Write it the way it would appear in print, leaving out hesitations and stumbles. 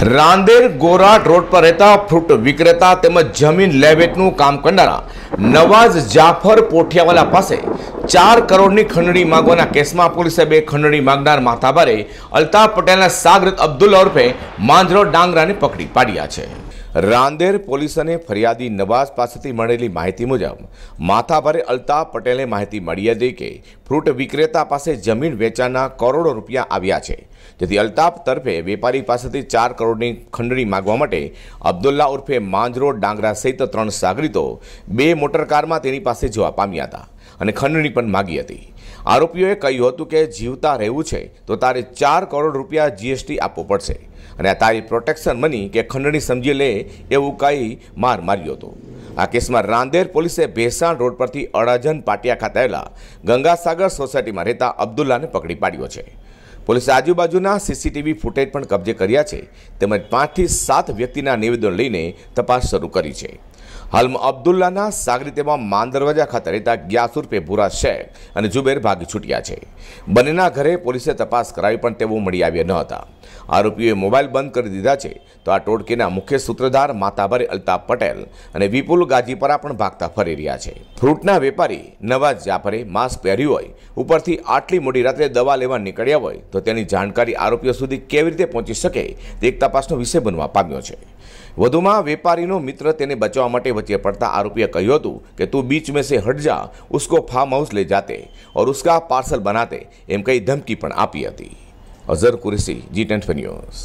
Rander Gorat road पर रहता fruit विक्रेता तेमज जमीन लेवेचનું કામ કરનારા નવાઝ જાફર પોઠિયાવાલા પાસે 4 કરોડની ખંડણી માંગવાના કેસમાં પોલીસે બે ખંડણી માંગનાર માથાભારે અલ્તાફ પટેલના સાગરત અબ્દુલ્લા ઉર્ફે માંજરો ડાંગરાને પકડી પાડ્યા છે। રાંદેર પોલીસને ફરિયાદી નવાઝ પાસેથી મળેલી માહિતી મુજબ માથાભારે અલ્તાફ પટેલે માહિતી મળી હતી કે ફ્રૂટ વિક્રેતા પાસે જમીન વેચાણના કરોડો રૂપિયા આવ્યા છે, જેથી અલ્તાફ તરફે વેપારી પાસેથી 4 કરોડની ખંડણી માંગવા માટે અબ્દુલ્લા ઉર્ફે માંજરો ડાંગરા સહિત 3 સાગરીતો 2 મોટરકારમાં તેની પાસે જવા પામ્યા હતા અને ખંડણી પણ માગી હતી। આરોપીઓએ કહ્યું હતું કે જીવતા રહેવું છે તો તારે 4 કરોડ રૂપિયા જીએસટી આપવો પડશે અને આ તારી પ્રોટેક્શન મની કે ખંડણી સમજી લે એવું કહી માર માર્યો હતો। આ કેસમાં રાંદેર પોલીસે ભેસાણ રોડ પરથી અડાજન પાટિયા ખાતે આવેલા ગંગાસાગર સોસાયટીમાં રહેતા અબ્દુલ્લાને પકડી પાડ્યો છે। પોલીસે આજુબાજુના સીસીટીવી ફૂટેજ પણ કબજે કર્યા છે, તેમજ 5 થી 7 વ્યક્તિના નિવેદનો લઈને તપાસ શરૂ કરી છે। હાલમાં અબ્દુલ્લાના સાગરીતેમાં માંદરવાજા ખાતે રહેતા ગ્યાસ ઉર્ફે ભૂરા શેખ અને જુબેર ભાગી છૂટ્યા છે। બંનેના ઘરે પોલીસે તપાસ કરાવી પણ તેઓ મળી આવ્યા ન હતા। આરોપીઓએ મોબાઈલ બંધ કરી દીધા છે, તો આ ટોળકીના મુખ્ય સૂત્રધાર માથાભારે અલ્તાફ પટેલ અને વિપુલ ગાજીપરા પણ ભાગતા ફરી રહ્યા છે। ફ્રૂટના વેપારી નવાઝ જાફરે માસ્ક પહેર્યું હોય, ઉપરથી આટલી મોડી રાત્રે દવા લેવા નીકળ્યા હોય તો તેની જાણકારી આરોપીઓ સુધી કેવી રીતે પહોંચી શકે તે એક તપાસનો વિષય બનવા પામ્યો છે। વધુમાં વેપારીનો મિત્ર તેને બચાવવા માટે વચ્ચે પડતા આરોપીએ કહ્યું હતું કે તું बीच में से हट जा, उसको फार्म हाउस ले जाते और उसका पार्सल बनाते एम कई धमकी पण आपी हती। Azhar Qureshi, G10 news.